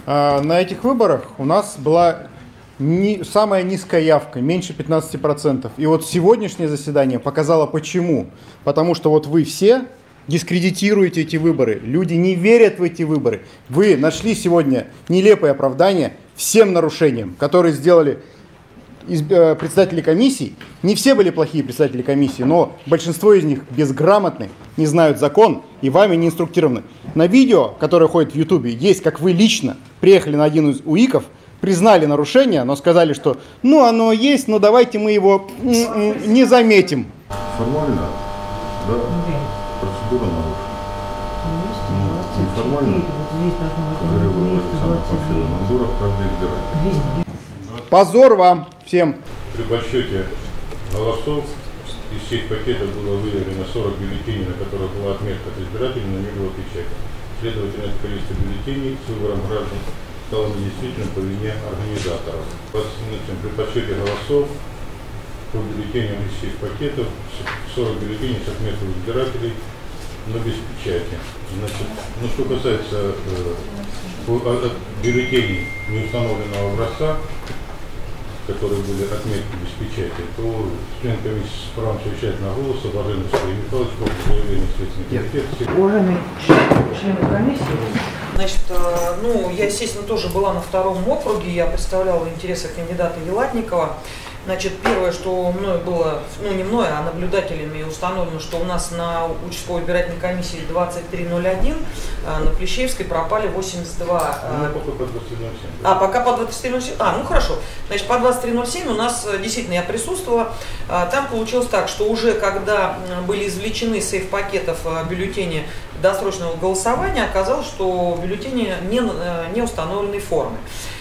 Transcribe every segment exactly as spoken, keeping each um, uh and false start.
На этих выборах у нас была не, самая низкая явка, меньше пятнадцати процентов. И вот сегодняшнее заседание показало почему. Потому что вот вы все дискредитируете эти выборы. Люди не верят в эти выборы. Вы нашли сегодня нелепое оправдание всем нарушениям, которые сделали председатели комиссий. Не все были плохие председатели комиссии, но большинство из них безграмотны, не знают закон и вами не инструктированы. На видео, которое ходит в Ютубе, есть, как вы лично приехали на один из УИКов, признали нарушение, но сказали, что ну оно есть, но давайте мы его не заметим. Формально, да, процедура нарушена. Ну, неформально, говорил Александр Памфилович, Мандуров, каждый избиратель. Позор вам всем! При подсчете голосов из всех пакетов было выявлено сорок бюллетеней, на которых была отметка от избирателей, но не было печати. Следовательно, это количество бюллетеней с выбором граждан стало недействительным по вине организаторов. При подсчете голосов по бюллетеням из всех пакетов сорок бюллетеней с отметкой избирателей, но без печати. Значит, ну, что касается э, бюллетеней неустановленного образца, которые были отметки без печати, то член комиссии с правом совещательного голоса, Баженов Сергей Михайлович, по заявлению Следственного комитета. Уважаемые члены комиссии, значит, ну, я, естественно, тоже была на втором округе, я представляла интересы кандидата Елатникова. Значит, первое, что мною было, ну не мною, а наблюдателями установлено, что у нас на участковой избирательной комиссии двадцать три ноль один на Плещеевской пропали восемьдесят два. Ну, пока по двадцать три ноль семь. А, пока по двадцать три ноль семь. А, ну хорошо. Значит, по двадцать три ноль семь у нас действительно я присутствовала. Там получилось так, что уже когда были извлечены из сейф-пакетов бюллетени досрочного голосования, оказалось, что бюллетени не, не установленной формы.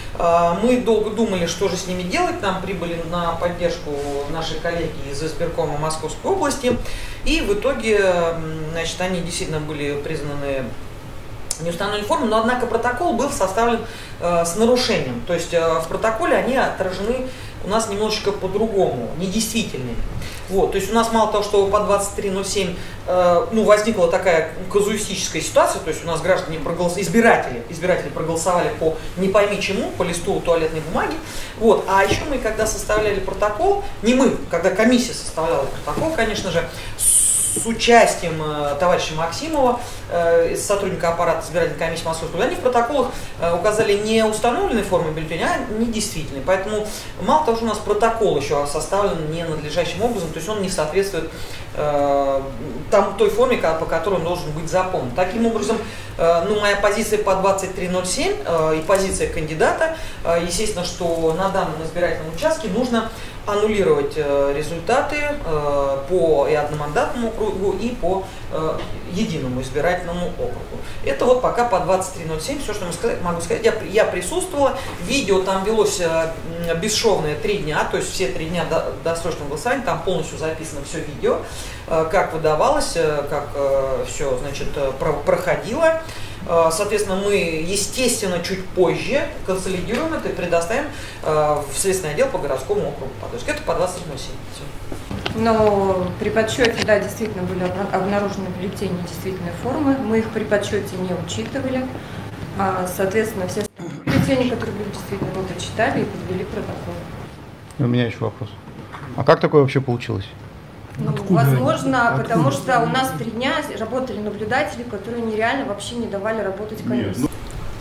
Мы долго думали, что же с ними делать, нам прибыли на поддержку нашей коллеги из избиркома Московской области, и в итоге, значит, они действительно были признаны неустановленной формой, но однако протокол был составлен э, с нарушением, то есть э, в протоколе они отражены у нас немножечко по-другому, недействительными. Вот, то есть у нас мало того, что по двадцать три ноль семь э, ну, возникла такая казуистическая ситуация, то есть у нас граждане проголосовали, избиратели, избиратели проголосовали по не пойми чему, по листу туалетной бумаги. Вот, а еще мы, когда составляли протокол, не мы, когда комиссия составляла протокол, конечно же, с участием э, товарища Максимова, э, сотрудника аппарата избирательной комиссии Московской, они в протоколах э, указали не установленные формы бюллетеня, а недействительные. Поэтому мало того, что у нас протокол еще составлен не надлежащим образом, то есть он не соответствует э, там, той форме, по которой он должен быть заполнен. Таким образом, э, ну, моя позиция по двадцать три ноль семь э, и позиция кандидата, э, естественно, что на данном избирательном участке нужно аннулировать э, результаты э, по и одномандатному округу, и по э, единому избирательному округу. Это вот пока по двадцать три ноль семь все, что сказать, могу сказать. Я, я присутствовала, видео там велось э, бесшовное три дня, то есть все три дня до, досрочного голосования, там полностью записано все видео, э, как выдавалось, э, как э, все, значит, про, проходило. Соответственно, мы, естественно, чуть позже консолидируем это и предоставим э, в Следственный отдел по городскому округу. То есть это по двадцать три ноль семь. Но при подсчете, да, действительно были обнаружены бюллетени действительной формы. Мы их при подсчете не учитывали. Соответственно, все бюллетени, которые были действительно, мы дочитали и подвели протокол. У меня еще вопрос. А как такое вообще получилось? Ну, возможно, Откуда? потому что у нас три дня работали наблюдатели, которые нереально вообще не давали работать комиссии. Нет,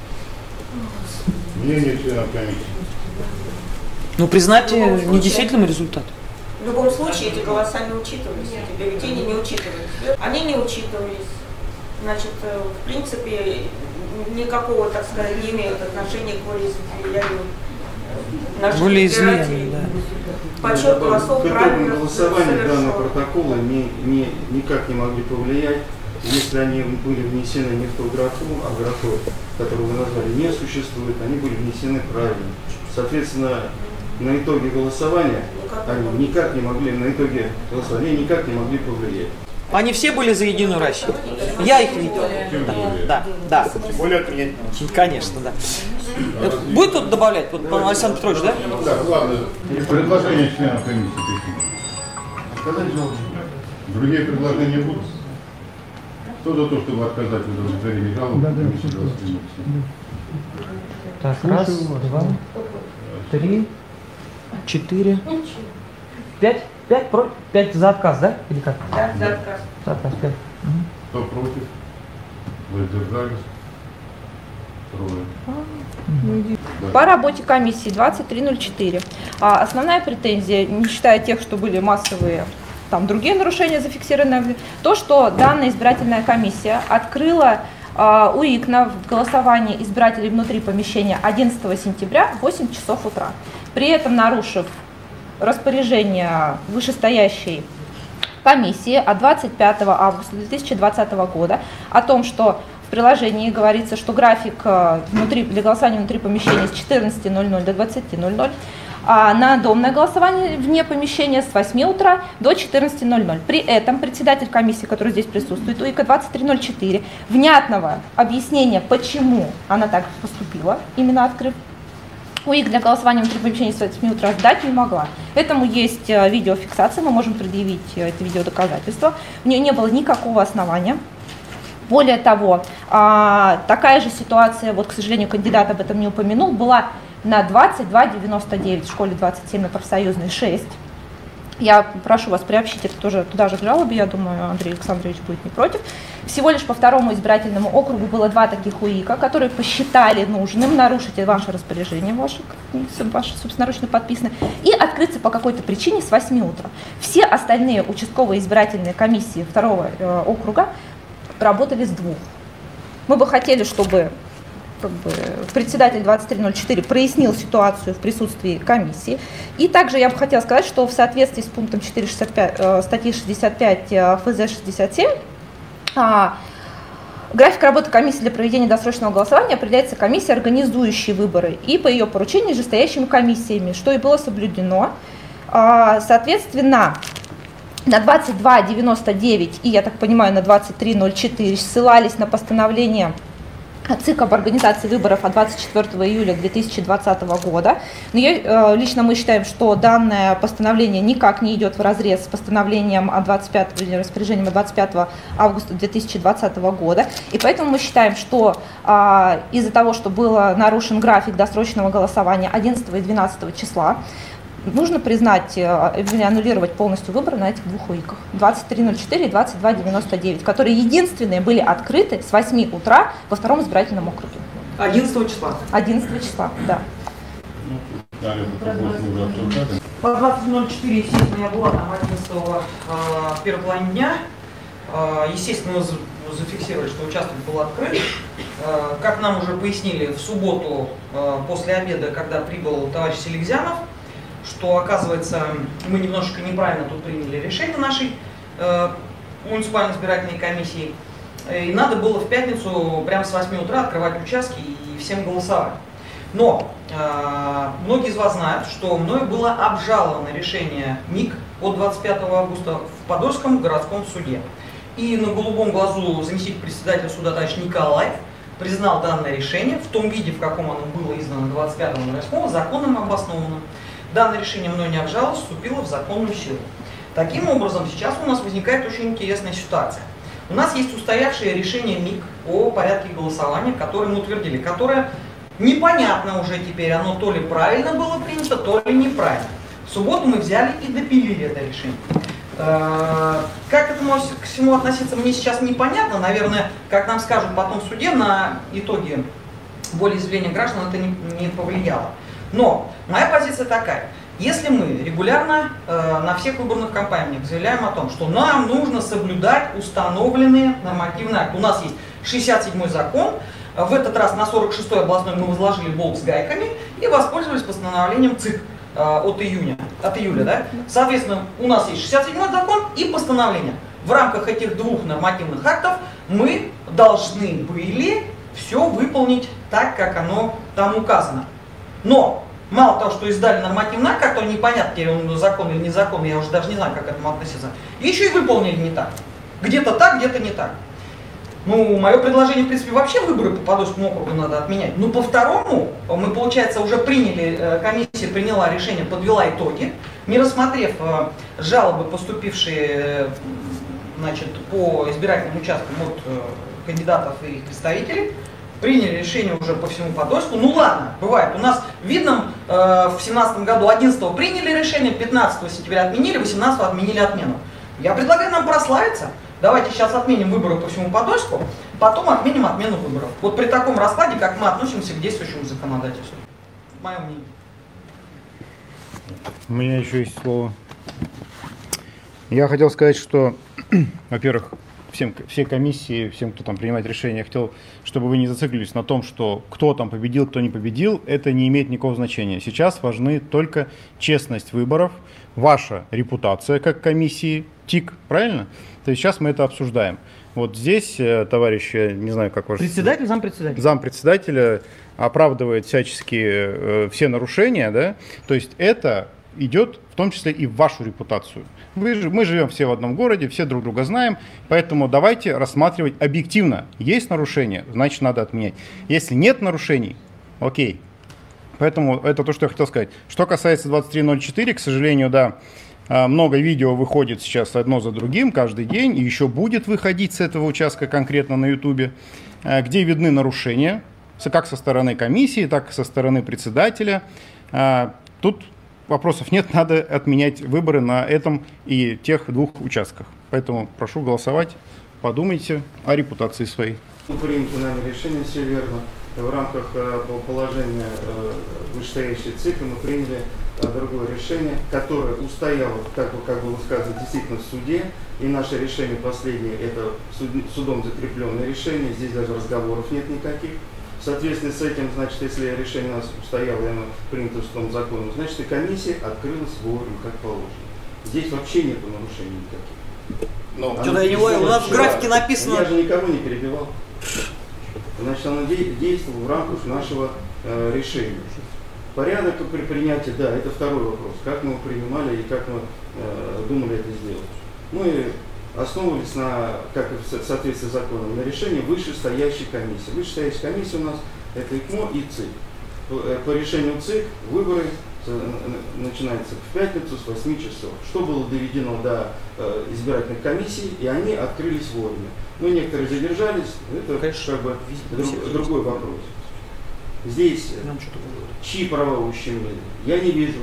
ну, мнение членов комиссии. Ну, признайте недействительным результат. В любом случае эти голоса не учитывались, эти бюллетени не учитывались. Они не учитывались. Значит, в принципе, никакого, так сказать, не имеют отношения к волеизъявлению наших избирателей. Да. Подсчет голосов правильно голосование данного протокола не, не, никак не могли повлиять, если они были внесены не в ту графу, а в графу, которую вы назвали, не существует, они были внесены правильно. Соответственно, на итоге голосования они никак не могли, на итоге голосования никак не могли повлиять. Они все были за Единую Россию. Я их видел. Да, да. Тем более от меня. Конечно, да. Будет тут добавлять, вот, Александр Петрович, да? Да, ладно. Предложения членов комиссии. Сказать желание. Другие предложения будут? Кто за то, чтобы отказать в удовлетворении жалоб? Да, да, Так, раз, два, три, четыре, пять, пять, про, пять за отказ, да? Или как? Да, за отказ. За отказ, пять. Угу. Кто против? Воздержались? Трое. По работе комиссии двадцать три ноль четыре. А основная претензия, не считая тех, что были массовые, там другие нарушения зафиксированы, то, что данная избирательная комиссия открыла а, УИК на голосование избирателей внутри помещения одиннадцатого сентября в восемь часов утра. При этом нарушив распоряжение вышестоящей комиссии от двадцать пятого августа две тысячи двадцатого года о том, что в приложении говорится, что график внутри, для голосования внутри помещения с четырнадцати ноль ноль до двадцати ноль ноль, а на домное голосование вне помещения с восьми утра до четырнадцати ноль ноль. При этом председатель комиссии, который здесь присутствует, УИКа двадцать три ноль четыре, внятного объяснения, почему она так поступила, именно открыв УИК для голосования внутри помещения с восьми утра, сдать не могла. Этому есть видеофиксация, мы можем предъявить это видеодоказательство. У нее не было никакого основания. Более того, такая же ситуация, вот, к сожалению, кандидат об этом не упомянул, была на двадцать два девяносто девять, в школе двадцать семь, на профсоюзной шесть. Я прошу вас приобщить это тоже туда же к жалобе, я думаю, Андрей Александрович будет не против. Всего лишь по второму избирательному округу было два таких УИКа, которые посчитали нужным нарушить ваше распоряжение, ваше, ваше собственноручно подписано, и открыться по какой-то причине с восьми утра. Все остальные участковые избирательные комиссии второго э, округа работали с двух. Мы бы хотели, чтобы как бы, председатель двадцать три ноль четыре прояснил ситуацию в присутствии комиссии. И также я бы хотела сказать, что в соответствии с пунктом четыре шестьдесят пять, э, статьи шестьдесят пять э, эф зэ шестьдесят семь, э, график работы комиссии для проведения досрочного голосования определяется комиссией, организующей выборы, и по ее поручению нижестоящими комиссиями, что и было соблюдено. Э, соответственно, на двадцать два девяносто девять и, я так понимаю, на двадцать три ноль четыре ссылались на постановление ЦИК об организации выборов от двадцать четвёртого июля две тысячи двадцатого года. Но я, лично мы считаем, что данное постановление никак не идет вразрез с постановлением от двадцать пятого, или распоряжением от двадцать пятого августа две тысячи двадцатого года. И поэтому мы считаем, что а, из-за того, что был нарушен график досрочного голосования одиннадцатого и двенадцатого числа, нужно признать, аннулировать полностью выборы на этих двух УИКах, двадцать три ноль четыре и двадцать два девяносто девять, которые единственные были открыты с восьми утра во втором избирательном округе. одиннадцатого числа? одиннадцатого числа, да. По двадцать ноль четыре, естественно, я была там одиннадцатого в первой половине дня. Естественно, мы зафиксировали, что участок был открыт. Как нам уже пояснили, в субботу после обеда, когда прибыл товарищ Селигзянов, что, оказывается, мы немножечко неправильно тут приняли решение нашей э, муниципальной избирательной комиссии. И надо было в пятницу прямо с восьми утра открывать участки и всем голосовать. Но э, многие из вас знают, что мною было обжаловано решение МИК от двадцать пятого августа в Подольском городском суде. И на голубом глазу заместитель председателя суда товарищ Николаев признал данное решение в том виде, в каком оно было издано двадцать пятого восьмого, законным обоснованным. Данное решение мной не обжаловалось, вступило в законную силу. Таким образом, сейчас у нас возникает очень интересная ситуация. У нас есть устоявшее решение МИК о порядке голосования, которое мы утвердили, которое непонятно уже теперь, оно то ли правильно было принято, то ли неправильно. В субботу мы взяли и допилили это решение. Как это может к всему относиться, мне сейчас непонятно. Наверное, как нам скажут потом в суде, на итоге волеизъявления граждан это не, не повлияло. Но моя позиция такая. Если мы регулярно э, на всех выборных кампаниях заявляем о том, что нам нужно соблюдать установленные нормативные акты. У нас есть шестьдесят седьмой закон, в этот раз на сорок шестой областной мы возложили болт с гайками и воспользовались постановлением ЦИК э, от июня, от июля. Да? Соответственно, у нас есть шестьдесят седьмой закон и постановление. В рамках этих двух нормативных актов мы должны были все выполнить так, как оно там указано. Но мало того, что издали нормативный акт, который непонятно, теперь он закон или не закон, я уже даже не знаю, как к этому относиться, еще и выполнили не так. Где-то так, где-то не так. Ну, мое предложение, в принципе, вообще выборы по Подольскому округу надо отменять. Но по второму, мы, получается, уже приняли, комиссия приняла решение, подвела итоги, не рассмотрев жалобы, поступившие, значит, по избирательным участкам от кандидатов и их представителей. приняли решение уже по всему Подольску. Ну ладно, бывает. У нас в Видном э, в семнадцатом году одиннадцатого приняли решение, пятнадцатого сентября отменили, восемнадцатого отменили отмену. Я предлагаю нам прославиться. Давайте сейчас отменим выборы по всему Подольску, потом отменим отмену выборов. Вот при таком раскладе, как мы относимся к действующему законодательству. Мое мнение. У меня еще есть слово. Я хотел сказать, что, во-первых, всем, все комиссии, всем, кто там принимает решения, я хотел, чтобы вы не зациклились на том, что кто там победил, кто не победил, это не имеет никакого значения. Сейчас важны только честность выборов, ваша репутация как комиссии, ТИК, правильно? То есть сейчас мы это обсуждаем. Вот здесь, товарищ, я не знаю, как ваш... Председатель, зампредседателя. Зампредседателя оправдывает всячески э, все нарушения, да? То есть это идет в том числе и в вашу репутацию. Вы, мы живем все в одном городе, все друг друга знаем, поэтому давайте рассматривать объективно. Есть нарушения, значит надо отменять. Если нет нарушений, окей. Поэтому это то, что я хотел сказать. Что касается двадцать три ноль четыре, к сожалению, да, много видео выходит сейчас одно за другим каждый день, и еще будет выходить с этого участка конкретно на ютубе, где видны нарушения, как со стороны комиссии, так и со стороны председателя. Тут вопросов нет, надо отменять выборы на этом и тех двух участках. Поэтому прошу голосовать, подумайте о репутации своей. Принято нами решение, все верно. В рамках положения вышестоящей ЦИКа мы приняли другое решение, которое устояло, как, как было сказано, действительно в суде. И наше решение последнее, это суд, судом закрепленное решение, здесь даже разговоров нет никаких. В соответствии с этим, значит, если решение у нас устояло, и оно принято судом законом, значит, и комиссия открылась вовремя, как положено. Здесь вообще нет нарушений никаких. Но что-то я не понял, у нас в графике написано... Я же никого не перебивал. Значит, оно действовало в рамках нашего э, решения. Порядок при принятии, да, это второй вопрос. Как мы его принимали и как мы э, думали это сделать. Мы основывались на, как и в соответствии с законом, на решении вышестоящей комиссии. Вышестоящая комиссия у нас это ИКМО и ЦИК. По, по решению ЦИК выборы начинаются в пятницу с восьми часов. Что было доведено до э, избирательных комиссий, и они открылись вовремя. Ну, некоторые задержались, это конечно, как бы друг, другой вопрос. Здесь чьи права ущемлены? Я не вижу.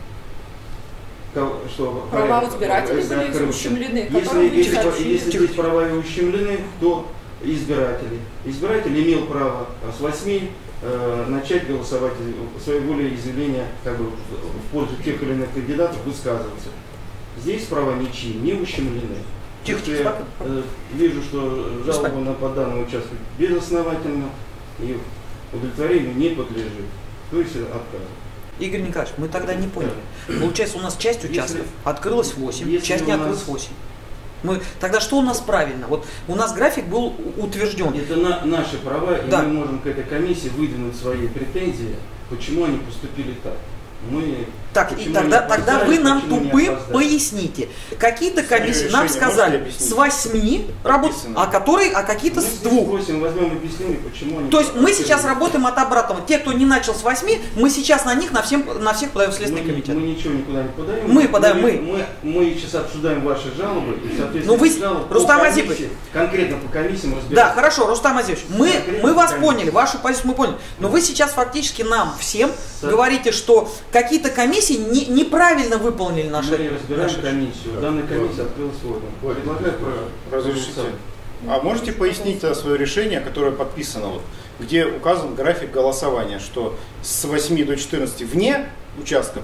Что права у избирателей были ущемлены. Если, если, если здесь права ущемлены, то избиратели. Избиратель имел право с восьми э, начать голосовать, своей волеизъявления как бы, в пользу тех или иных кандидатов высказываться. Здесь права ничьи не ущемлены. Тихо, тихо, я э, вижу, что жалоба на по данному участку безосновательна и удовлетворению не подлежит. То есть отказ. Игорь Николаевич, мы тогда не поняли. Получается, у нас часть участков если, открылась восемь, часть не открылась восемь. Мы, тогда что у нас правильно? Вот у нас график был утвержден. Это на, наши права, да. И мы можем к этой комиссии выдвинуть свои претензии, почему они поступили так. Мы, так, и тогда, тогда вы нам тупым поясните. Какие-то комиссии нам сказали с восьми работать, а которые, а какие-то с двух. восемь возьмем и объясним, почему они. То есть мы сейчас работаем от обратного. Те, кто не начал с восьми, мы сейчас на них, на, всем, на всех подаем в Следственный мы, комитет. Мы ничего никуда не подаем. Мы подаем, мы. Мы, мы, мы сейчас обсуждаем ваши жалобы. И, соответственно, ну вы, жалобы Рустам по Азипович. Конкретно по комиссиям разбираемся. Да, хорошо, Рустам Азипович, мы, мы вас поняли, вашу позицию мы поняли. Но вы сейчас фактически нам всем да. говорите, что какие-то комиссии не, неправильно выполнили наши... Мы разбираем наши... комиссию. Данная комиссия открылась вовремя. Предлагаю разрешите. А можете пояснить свое решение, которое подписано, вот, где указан график голосования, что с восьми до четырнадцати вне участков,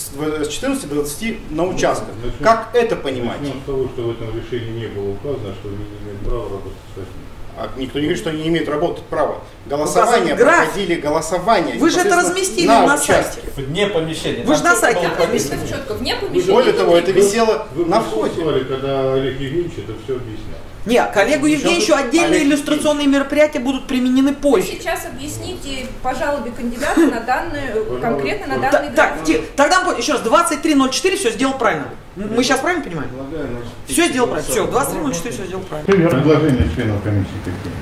с четырнадцати до двадцати на участках. Начнем, как это понимать? Начнем с того, что в этом решении не было указано, что они не имеют права работать с восьми. А никто не говорит, что они не имеют работать права. Голосование проходили голосование. Вы же это разместили на, на сайте. Вне помещения. Вы же на сайте разместили. Четко, вне помещения. Более того, это висело вы на входе. Когда Олег Евгеньевич это все объяснял. Нет, коллегу Евгеньевичу отдельные Олег иллюстрационные Евгеньевич. мероприятия будут применены позже. Вы сейчас объясните по жалобе кандидата на данную, конкретно на данный график. Так, тогда еще раз, двадцать три ноль четыре все сделал правильно. Мы сейчас правильно понимаем? Все сделал правильно. Все, двадцать три ноль четыре все сделал правильно. Предложения членов комиссии какие?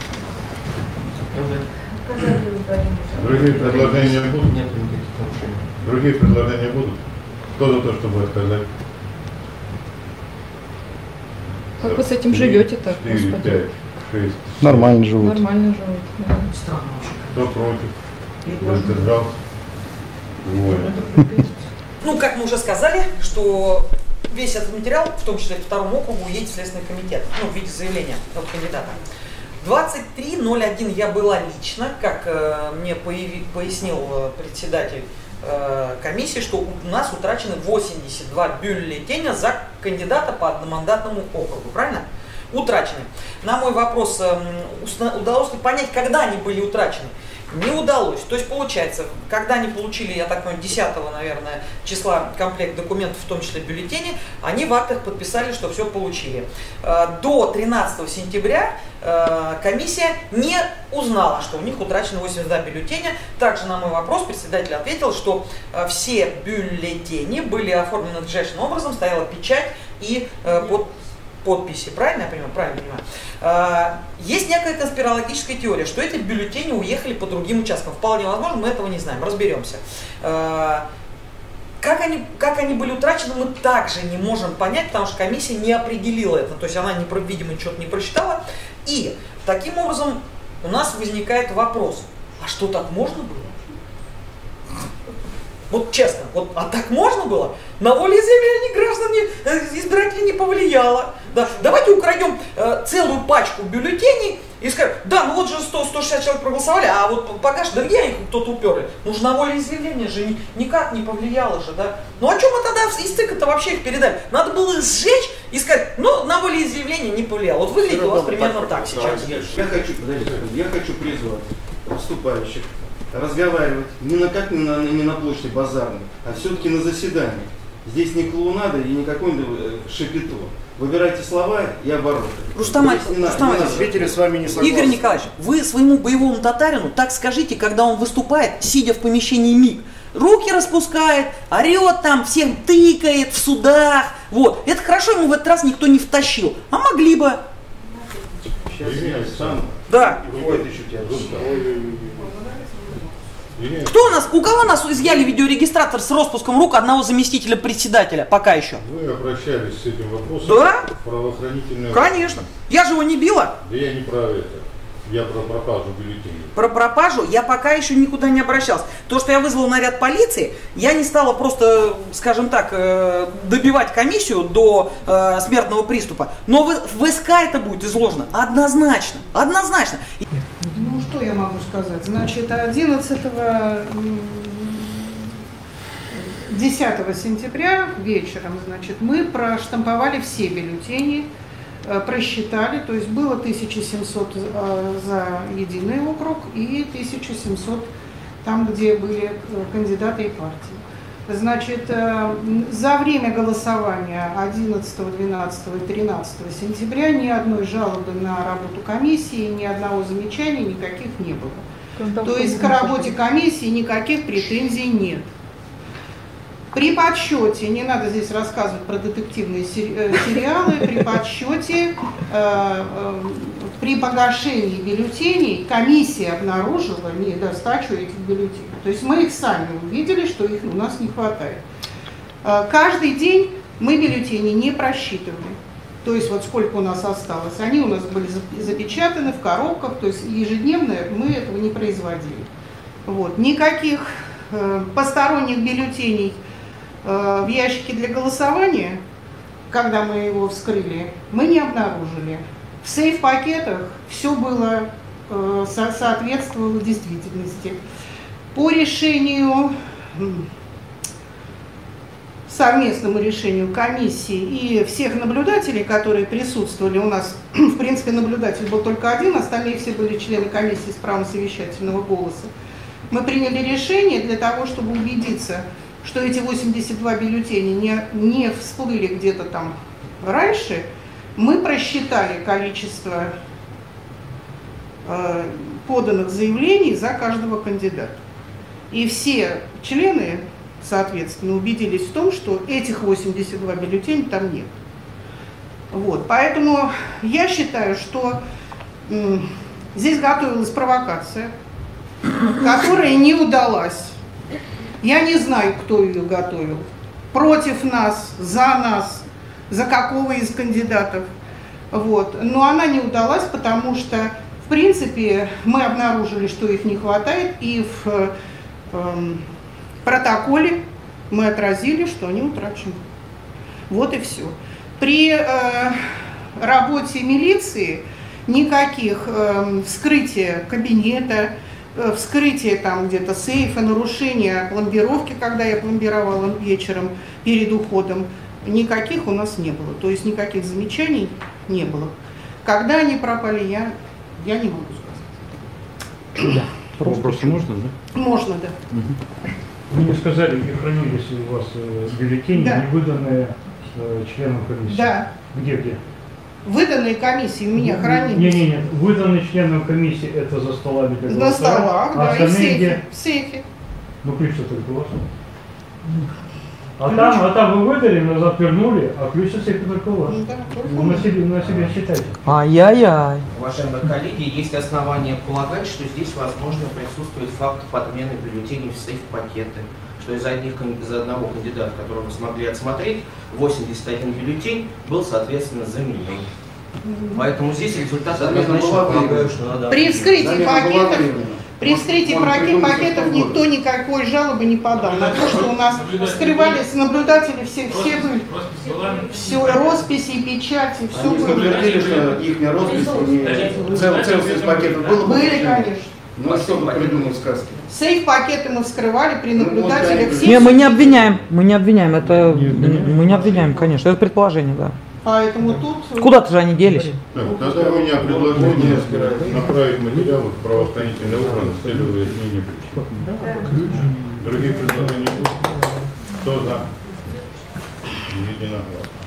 Другие предложения будут? Нет никаких нарушений. Другие предложения будут? Кто за то, чтобы отказать? Как вы с этим живете-то, четыре, пять. шесть. Нормально живут. Нормально живут. Да. Странно очень. Кто против? Воздержался? Двое. Ну, как мы уже сказали, что весь этот материал, в том числе второму округу, едет в Следственный комитет, ну, в виде заявления от кандидата. двадцать три ноль один я была лично, как э, мне появи, пояснил э, председатель э, комиссии, что у нас утрачены восемьдесят два бюллетеня за кандидата по одномандатному округу, правильно? Утрачены. На мой вопрос, э, удалось ли понять, когда они были утрачены? Не удалось. То есть получается, когда они получили, я так понимаю, десятого, наверное, числа комплект документов, в том числе бюллетени, они в актах подписали, что все получили. До тринадцатого сентября комиссия не узнала, что у них утрачено восемьдесят два бюллетеня. Также на мой вопрос председатель ответил, что все бюллетени были оформлены надлежащим образом, стояла печать и под подписи, правильно я понимаю? Правильно понимаю. Есть некая конспирологическая теория, что эти бюллетени уехали по другим участкам. Вполне возможно, мы этого не знаем, разберемся. Как они, как они были утрачены, мы также не можем понять, потому что комиссия не определила это. То есть она, не, видимо, что-то не просчитала. И таким образом у нас возникает вопрос, а что, так можно было? Вот честно, вот, а так можно было? На волеизъявление граждан не, избирателей не повлияло. Да. Давайте украдем э, целую пачку бюллетеней и скажем, да, ну вот же сто сто шестьдесят человек проголосовали, а вот пока что, да где их кто-то уперли? Ну же на волеизъявление же ни, никак не повлияло же, да? Ну а что мы тогда из ЦИКа-то вообще их передали? Надо было их сжечь и сказать, ну на волеизъявление не повлияло. Вот выглядит у вас примерно так сейчас. Я хочу, я хочу призвать выступающих разговаривать не на как не на, не на площади базарной, а все-таки на заседании. Здесь не клоунада и не какое-нибудь шепето. Выбирайте слова и обороты. Рустам Ильич, с вами не согласны. Игорь Николаевич, вы своему боевому татарину так скажите, когда он выступает, сидя в помещении МИГ. Руки распускает, орет там, всем тыкает в судах. Вот. Это хорошо, ему в этот раз никто не втащил. А могли бы. Сейчас я сам. Да. Выходит еще тебя. Кто у нас, у кого нас изъяли видеорегистратор с распуском рук одного заместителя председателя, пока еще? Вы обращались с этим вопросом да? в правоохранительную... Конечно. Я же его не била. Да я не про это. Я про пропажу бюллетеней. Про пропажу я пока еще никуда не обращался. То, что я вызвал наряд полиции, я не стала просто, скажем так, добивать комиссию до э, смертного приступа. Но в, в СК это будет изложено однозначно. Однозначно. Ну, что я могу сказать? Значит, одиннадцатого, десятого сентября вечером, значит, мы проштамповали все бюллетени, просчитали, то есть было тысяча семьсот за единый округ и тысяча семьсот там, где были кандидаты и партии. Значит, за время голосования одиннадцатого, двенадцатого и тринадцатого сентября ни одной жалобы на работу комиссии, ни одного замечания никаких не было. То есть к работе комиссии никаких претензий нет. При подсчете, не надо здесь рассказывать про детективные сериалы, при подсчете, э, э, при погашении бюллетеней комиссия обнаружила недостачу этих бюллетеней. То есть мы их сами увидели, что их у нас не хватает. Э, каждый день мы бюллетени не просчитывали. То есть вот сколько у нас осталось, они у нас были запечатаны в коробках, то есть ежедневно мы этого не производили. Вот. Никаких э, посторонних бюллетеней в ящике для голосования, когда мы его вскрыли, мы не обнаружили. В сейф-пакетах все было, со соответствовало действительности. По решению, совместному решению комиссии и всех наблюдателей, которые присутствовали, у нас, в принципе, наблюдатель был только один, остальные все были члены комиссии с правом совещательного голоса, мы приняли решение для того, чтобы убедиться, что эти восемьдесят два бюллетеня не, не всплыли где-то там раньше, мы просчитали количество э, поданных заявлений за каждого кандидата. И все члены, соответственно, убедились в том, что этих восемьдесят два бюллетеня там нет. Вот. Поэтому я считаю, что э, здесь готовилась провокация, которая не удалась. Я не знаю, кто ее готовил. Против нас, за нас, за какого из кандидатов. Вот. Но она не удалась, потому что, в принципе, мы обнаружили, что их не хватает, и в э, протоколе мы отразили, что они утрачены. Вот и все. При э, работе милиции никаких э, вскрытия кабинета, э, вскрытия там где-то сейфа, нарушения пломбировки, когда я пломбировала вечером перед уходом, никаких у нас не было. То есть никаких замечаний не было. Когда они пропали, я, я не могу сказать. Да. Вопрос можно, да? Можно, да. Угу. Вы не сказали, где хранились у вас э, бюллетени, да. не выданные э, членам комиссии? Да. Где-где? Выданные комиссии у меня хранились. Нет, нет, нет. Выданные членам комиссии это за столами для На столах, а да, и в сейфе. где? В сейфе. Ну, ключ-то только у вас. А там, а там вы выдали, назад вернули, а ключ в сейфе только у вас. Ну, да, вы на себе, на себе считайте. Ай-яй-яй. Уважаемые коллеги, есть основания полагать, что здесь, возможно, присутствует факт подмены бюллетеней в сейф-пакеты, что из, одних, из одного кандидата, которого мы смогли отсмотреть, восемьдесят один бюллетень был, соответственно, заменен. Поэтому здесь результат однозначно полагаю, что надо... При вскрытии пакетов, при вскрытии пакетов никто никакой жалобы не подал на то, что у нас вскрывались наблюдатели, все, все были. Все, росписи, печати, все Они было. подтвердили, что их роспись, не цел, целостность пакетов было? Были, конечно. Ну что вы придумали сказки? Сейф-пакеты мы вскрывали при наблюдателях. Не, мы не обвиняем, мы не обвиняем, это мы не обвиняем, конечно, это предположение, да. Поэтому тут... Куда-то же они делись? Так, тогда у меня предложение направить материалы в правоохранительные органы с целью выяснения причин. Других предложений нет? Кто за? Единогласно.